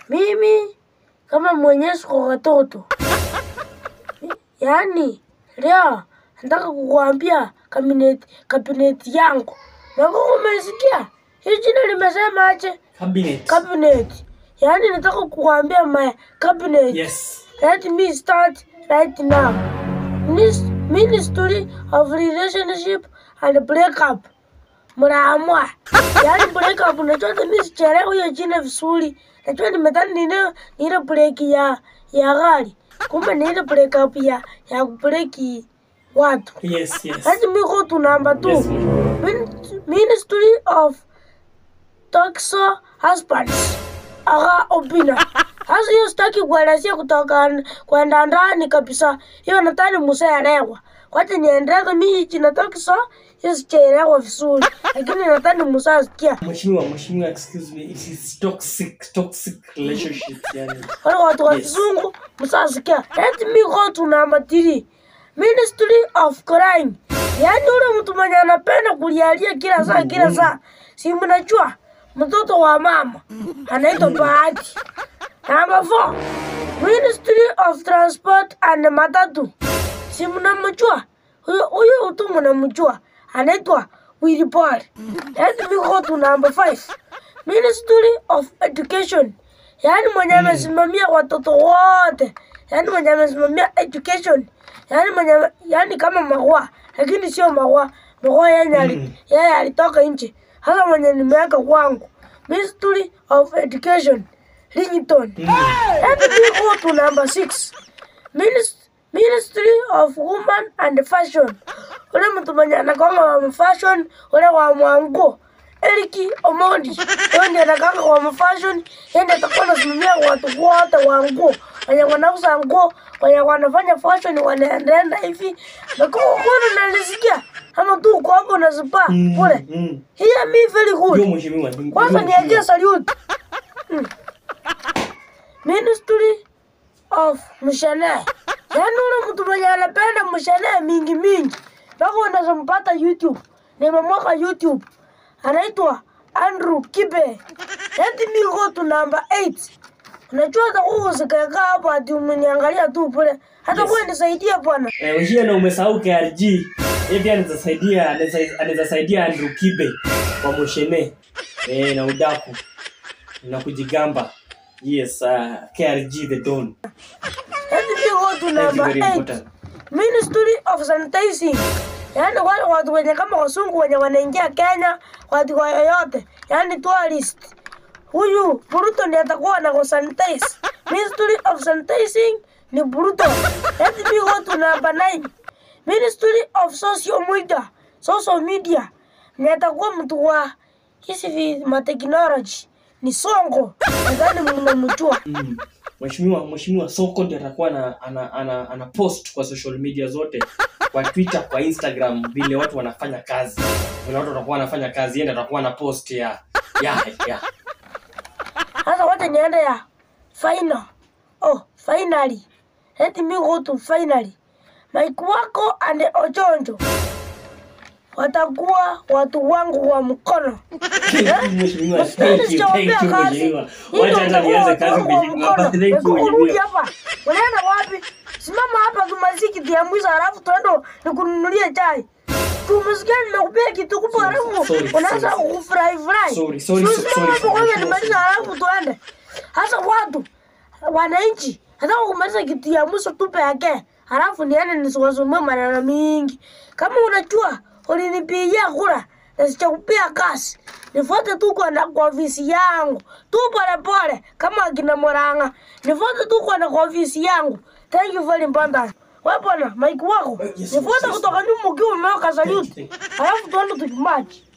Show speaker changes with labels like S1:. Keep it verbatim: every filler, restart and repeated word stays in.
S1: Mimi kama mwenyezi kwa watoto. Yaani leo nataka kukuambia cabinet cabinet yangu. Nako umesikia? Hii jina limesema aje?
S2: Cabinet.
S1: Cabinet. Yaani nataka kukuambia my cabinet.
S2: Yes.
S1: Let me start right now. Ministry of Relationship and Breakup. Muraamua. Yaani breakup unajua mimi sichelewa hiyo jina vizuri. Najua nimedhani ni ile ile break ya ya gari. Kumbe ni ile breakup ya ya break watu.
S2: Yes, yes.
S1: Let me go to number two. Yes. Min Ministry of Toxic Husbands. Aga opina. Hasa hiyo sitaki kuelezea kutoka kwenda ndani kabisa. Hiyo nataka msaelewa. Kwaje niendelee mimi jina toxic hiyo sichelewa vizuri. Lakini nataka msasikia.
S2: Mheshimiwa, mheshimiwa, excuse me. It is toxic toxic relationship yani.
S1: Wale watu wa kizungu msasikia. Let me go to number three. Ministry of Crime. Yaani ule mtu mwenye anapenda kulialia kila saa kila saa. Si mnajua mtoto wa mama anaitwa Bahati. Number four. Ministry of Transport and Matatu. Si mnamjua? Huyo huyo mtu mnamjua. Anaitwa Wilipol. Let me go to number five. Ministry of Education. Yaani mwenye amesimamia watoto wote. Yaani mwenye amesimamia education. Yaani mwenye yaani kama maua, lakini sio maua. Maua yeye yeye alitoka nje. Hasa mwenye nimeweka kwangu. Ministry of Education. Rington. Let me go to number six. Ministry of Women and Fashion. Ule mtu mwenye anakonga wa fashion, ule wa mwanguo. Eriki Omondi. Yeye ndiye anakonga wa fashion, yeye ndiye atakuwa anasimamia watu wote wa nguo. Wenye wanauza nguo, wenye wanafanya fashion wanaenda hivi. Na kwa mbona nalisikia? Ama tu uko hapo na spa. Pole. Here me very good.
S2: Yo mheshimiwa.
S1: Kwanza niaje salute. Ministry of Mshane. Yaani ule mtu mwenye anapenda mshane mingi mingi. Bako unaweza mpata YouTube. Nimemweka YouTube. Anaitwa Andrew Kibe. Let me go to number eight. Unajua hata wewe usikaeka hapo ati umeniangalia tu pole. Hata wewe nisaidie bwana.
S2: Eh, wewe na umesahau K R G. Yeye pia anasaidia anasaidia Andrew Kibe kwa Moshene. Eh, na udaku. Na kujigamba. Yes, uh, K R G the Don.
S1: Let me go to number eight. Ministry of Sanitizing. Yaani wale watu wenye kama wasungu wenye wanaingia Kenya, watu kwa yoyote. Yaani tourist. Huyu Bruto ndiye atakuwa na kusanitize. Ministry of Sanitizing ni Bruto. Let me go to number nine. Ministry of Social Media. Social Media. Ni atakuwa mtu wa hizi ma technology. Ni Sonko. Nadhani mnamjua.
S2: Mheshimiwa, mheshimiwa Sonko ndiye atakuwa na ana, ana, ana post kwa social media zote. Kwa Twitter, kwa Instagram vile watu wanafanya kazi. Wale watu watakuwa wanafanya kazi, yeye atakuwa na post ya ya ya.
S1: Sasa wote niende ya final. Oh, finally. Let me go to finally. Mike wako and Ojonjo watakuwa watu wangu wa mkono.
S2: Mheshimiwa, thank you, thank you mheshimiwa. Wacha hata nianze kazi mheshimiwa. Thank you mheshimiwa.
S1: Unaenda wapi? Simama hapa tumaliziki dia mwisho alafu tuende nikununulie chai. Tumesikia nimekupea kitu kubwa alafu unaanza kufurahi furahi.
S2: Sorry, sorry, sorry.
S1: Kwa nimaliza alafu tuende. Hasa watu wananchi hata kumaliza kitu ya mwisho tupe yake. Alafu niende nisiwasomee maneno mingi. Kama unajua ulinipigia kura na sichakupia kasi. Nifuate tu kwa na kwa ofisi yangu. Tu pole pole kama akina Moranga. Nifuate tu kwa na kwa ofisi yangu. Thank you very much. Wewe bwana, Mike wako. Nifuate kutoka nyuma ukiwa umeweka salute. Alafu tuende tukimatch.